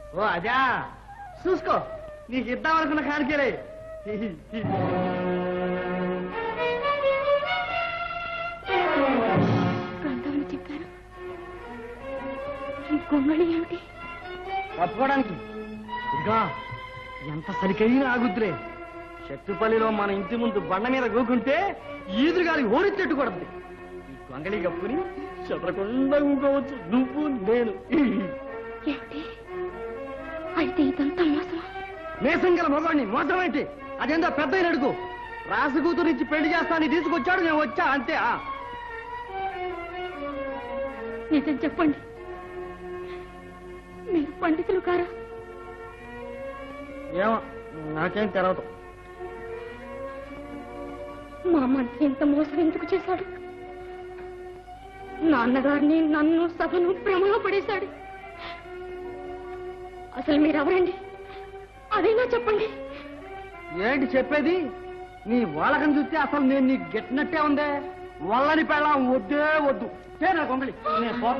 ఓ అదా చూసుకో, నీకు ఇద్దామనుకున్న కానికేలే. గంధమని చెప్పారు, ఈ గొంగళి ఏమిటి? తప్పుకోవడానికి ఇదిగా ఎంత సరికైనా ఆగుద్దులే. శక్తిపల్లిలో మన ఇంటి ముందు బండ మీద గూకుంటే ఈదురుగాలి ఓడిచెట్టు కొడుతుంది. ఈ గొంగళి కప్పుని చెదరకుండా ఊకోవచ్చు నువ్వు నేను. ఏమిటి అయితే ఇదంతా మోసమా? మేసం గల మగవాడిని మోసం ఏంటి? అదేందో పెద్ద అడుగు. రాసు కూతురు ఇచ్చి పెళ్లి చేస్తానని తీసుకొచ్చాడు, నేను వచ్చా అంతే. నిజం చెప్పండి, మీరు పండితులు కారా? ఏమో నాకేం తెలవదు. మా అమ్మని ఎంత మోసం ఎందుకు చేశాడు? నాన్నగారిని నన్ను సభను భ్రమలో పడేశాడు. అసలు మీరెవరండి? అదేనా చెప్పండి. ఏంటి చెప్పేది? నీ వాళ్ళకని చూస్తే అసలు నేను నీకు గెట్టినట్టే ఉందే. వాళ్ళని పెళ్ళాం వద్దే వద్దు. నా కొంగలి నేను పోతా.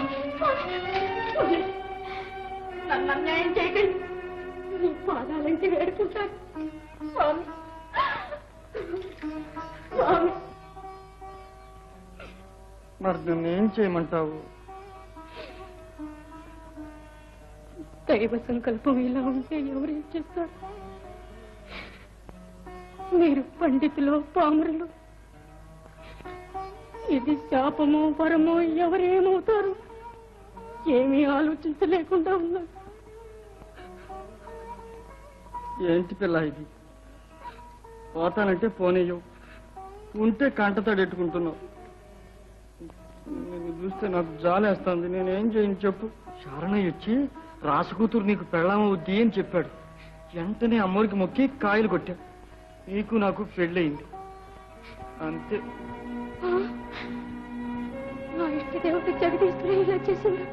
నన్ను అన్యాయం చేయకండి, నీ పాదాలంటే వేడుకుంటాను స్వామి. స్వామి, మరి నన్నేం చేయమంటావు? దైవ సంకల్పం ఇలా ఉంటే ఎవరేం చేస్తారు? మీరు పండితులు పామరులు, ఇది శాపమో వరమో ఎవరేమవుతారు? ఏమీ ఆలోచించలేకుండా ఉన్నారు. ఏంటి పిల్ల ఇది? పోతానంటే పోనీయవు, ఉంటే కంటతడెట్టుకుంటున్నావు. నేను చూస్తే నాకు జాలేస్తుంది. నేనేం చేయను చెప్పు? శారణయ్య వచ్చి రాసు కూతురు నీకు పెళ్ళామవుద్ది అని చెప్పాడు. వెంటనే అమ్మోరికి మొక్కి కాయలు కొట్టా. నీకు నాకు పెళ్ళయింది అంతే. నా ఇష్ట దేవత జగదీశ్వరి ఇలా చేసింది.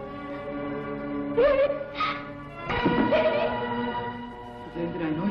ఇదేంటి నాయనో?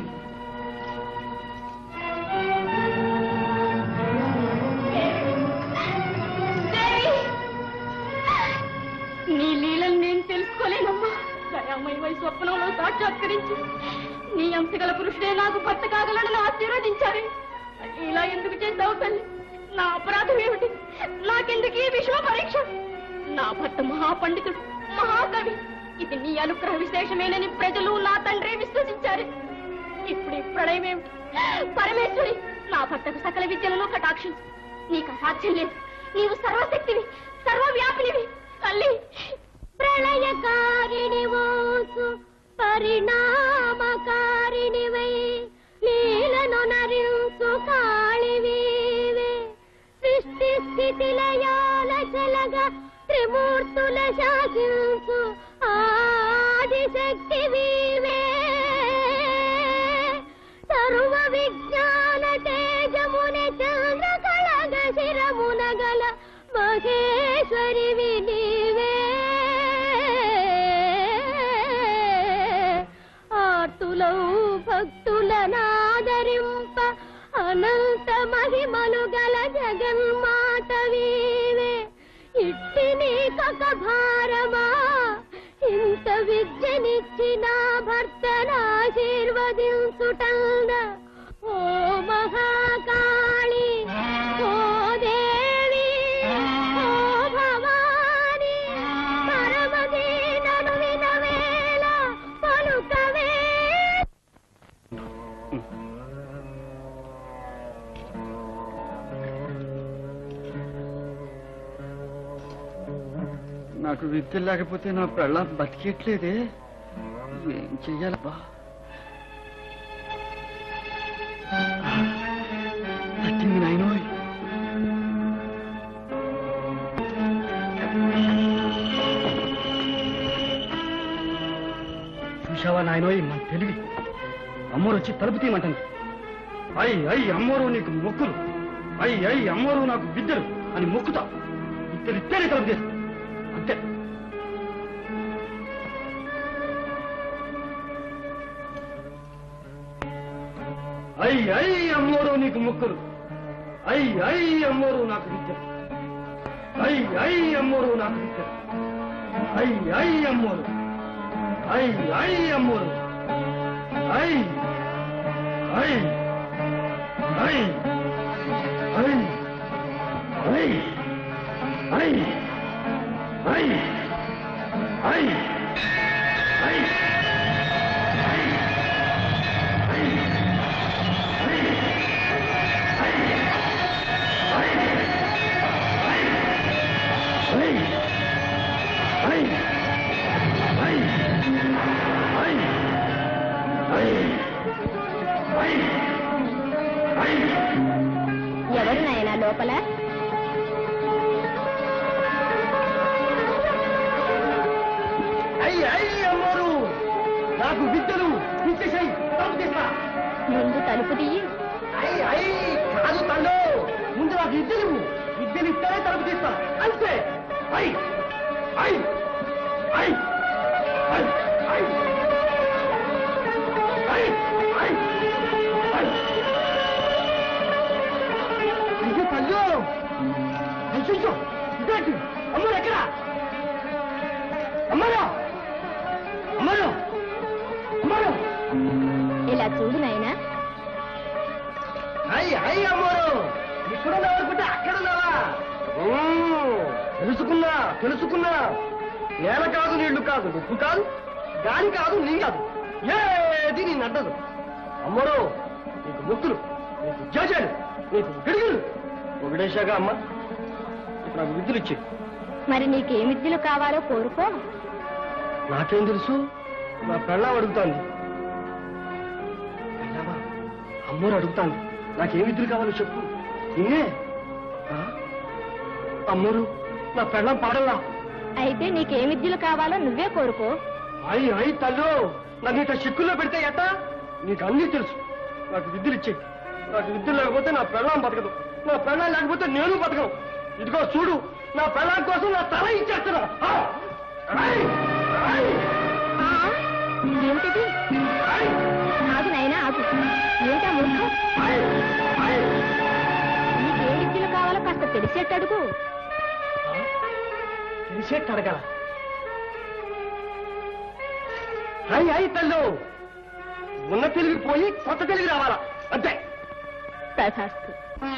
నీ లీలను నేను తెలుసుకోలేనమ్మా. దయామయమై స్వప్నంలో సాక్షాత్కరించి నీ అంశగల పురుషుడే నాకు భర్త కాగలడని ఆశీర్వదించారు. ఇలా ఎందుకు చేస్తావు తల్లి? నా అపరాధం ఏమిటి? నాకెందుకు ఈ విషమ పరీక్ష? నా భర్త మహాపండితుడు, మహాకవి. ఇది నీ అనుగ్రహ విశేషమేనని ప్రజలు నా తండ్రి విశ్వసించారు. ఇప్పుడు ఈ ప్రళయం ఏమిటి? పరమేశ్వరి, నా భర్తకు సకల విద్యలను కటాక్షించు. నీకు అసాధ్యం లేదు. నీవు సర్వశక్తివి, సర్వవ్యాపినివి తల్లి. ప్రళయకారిణివోసు పరిణామకారిణివై లీలను నరించు కాళివీవే. సృష్టి స్థితి లయాల చలగా త్రిమూర్తుల శాసించు ఆదిశక్తివీవే. సర్వ విజ్ఞాన తేజముని చంద్ర కళగ శిరమునగల మహేశ్వరివి నీవే. ఆర్తులౌ భక్తులనాదరింప అనంత మహిమలు గల జగన్మాతవీవే. ఇట్టి నీకొక భారమా? ఇంత విద్యనిచ్చిన భర్తనాశీర్వదించుటంద. ఓ మహాకాళి, ఓ దేవి, ఓ భవాని, పరమదీనను వినవేళ పలుకవే. నాకు విద్య లేకపోతే నా పెళ్ళ బతికేట్లేదే. ఏం చెయ్యాలబ్బా? తట్టింది నాయనోయ్. చూశావా నాయనోయ్ మన తెలివి? అమ్మోరు వచ్చి తలుపు తీయమంటుంది. అయ్యి అమ్మోరు నీకు మొక్కులు, అయ్యి అమ్మోరు నాకు బిడ్డలు అని మొక్కుతా. ఇద్దరిద్దరే తలుపు తీస్తా అంతే. అయ్యి అమ్మోరు నీకు మొక్కులు, అయ్యి అమ్మోరు నాకు బిడ్డలు, అయ్యి అమ్మోరు నాకు బిడ్డలు, అయ్యి అమ్మోరు Ay, ay, amor. Ay, ay, ay, ay, ay, ay, ay, ay, ay. ఎవరు నాయనా లోపల? అమ్మరు నాకు విద్యలు విద్యశాయి ముందు తలుపు తీయి. కాదు తండ్రి, ముందు నాకు విద్యలు విద్యలు ఇస్తానే తలుపు తీస్తా అంతే. అయ్యో తల్లు, అయ్యో ఇదేంటి? అమ్మరు ఎక్కడా? అమ్మరు, అమ్మరు, అమ్మరు. ఇలా చూడు నాయనా. అమ్మరు ఇక్కడున్నావు అనుకుంటే అక్కడున్నావా? తెలుసుకున్నా తెలుసుకున్నా. నేల కాదు, నీళ్లు కాదు, ఉప్పు కాదు, గాలి కాదు, నీ కాదు, ఏది నీ నడ్డదు. అమ్మరు నీకు ముక్కులు, నీకు జేజాలు, నీకు గిడుగులు ఒకడేశాగా అమ్మ. ఇప్పుడు నాకు విద్యులు ఇచ్చే. మరి నీకేం విద్యలు కావాలో కోరుకో. నాకేం తెలుసు? నా పెళ్ళాం అడుగుతాంది. అమ్మోరు అడుగుతాంది నాకేం విద్యులు కావాలో చెప్పు. నిన్నే అమ్మోరు నా పెళ్ళాం పాడల్లా. అయితే నీకేం విద్యలు కావాలో నువ్వే కోరుకో. అయ్యి తల్లు, నన్ను ఇట్లా చిక్కుల్లో పెడితే ఎట్టా? నీకు అన్నీ తెలుసు. నాకు విద్యలు ఇచ్చేయి. నాకు విద్యలు లేకపోతే నా పెళ్ళాం బతకదు, నా పెళ్ళాం లేకపోతే నేను బతకను. ఇదిగో చూడు, నా పెళ్ళాం కోసం నా తల ఇచ్చేస్తున్నా. ఏమిటిది? ఆగు నాయనా ఆగు. ఏంటా మూర్ఖం? నీకేం విద్యలు కావాలో కాస్త తెలిసేట్టు అడుగు. తెలిసేట్టు అడగల? అయ్యి తల్లు, ఉన్న తెలుగు పోయి కొత్త తెలుగు రావాలా అంతే. తథాస్తు.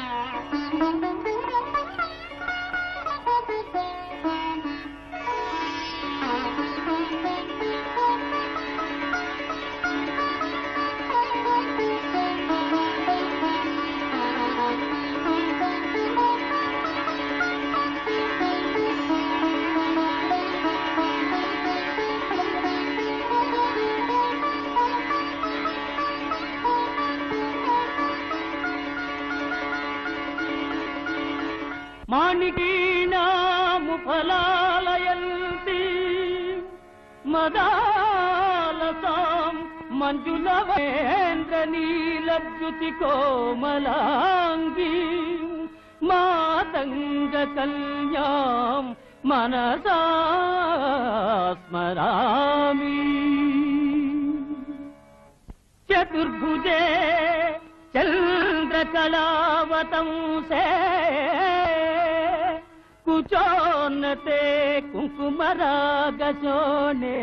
మాణికీనాము ఫలాలయంతి మదాలసాం మంజులవేంద్ర నీలద్యుతి కోమలాంగీ మాతంగ కల్యాం మనసా స్మరామి. చతుర్భుజే చంద్రకళావతంసే కుచోన్నతే కుంకుమరాగశోనే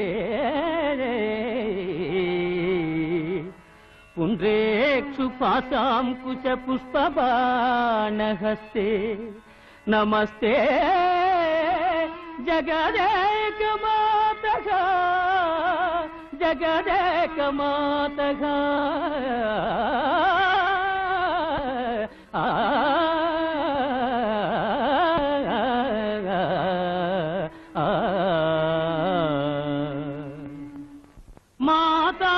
పుండ్రేక్షు పాశాంకుశ పుష్పబాణహస్తే నమస్తే జగదేకమాతః జగదేకమాతః. మాతా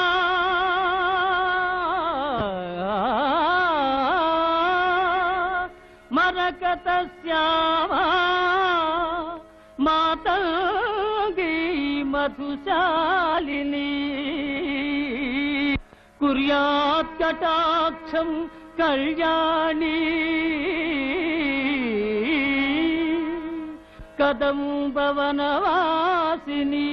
మరకతస్యామా మాతంగీ మధుశాలిని కుర్యాత్ కటాక్షం కళ్యాణి కదంబవనవాసిని.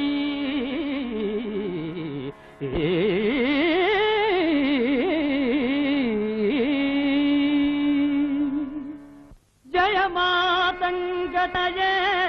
జయ మాతంగతయే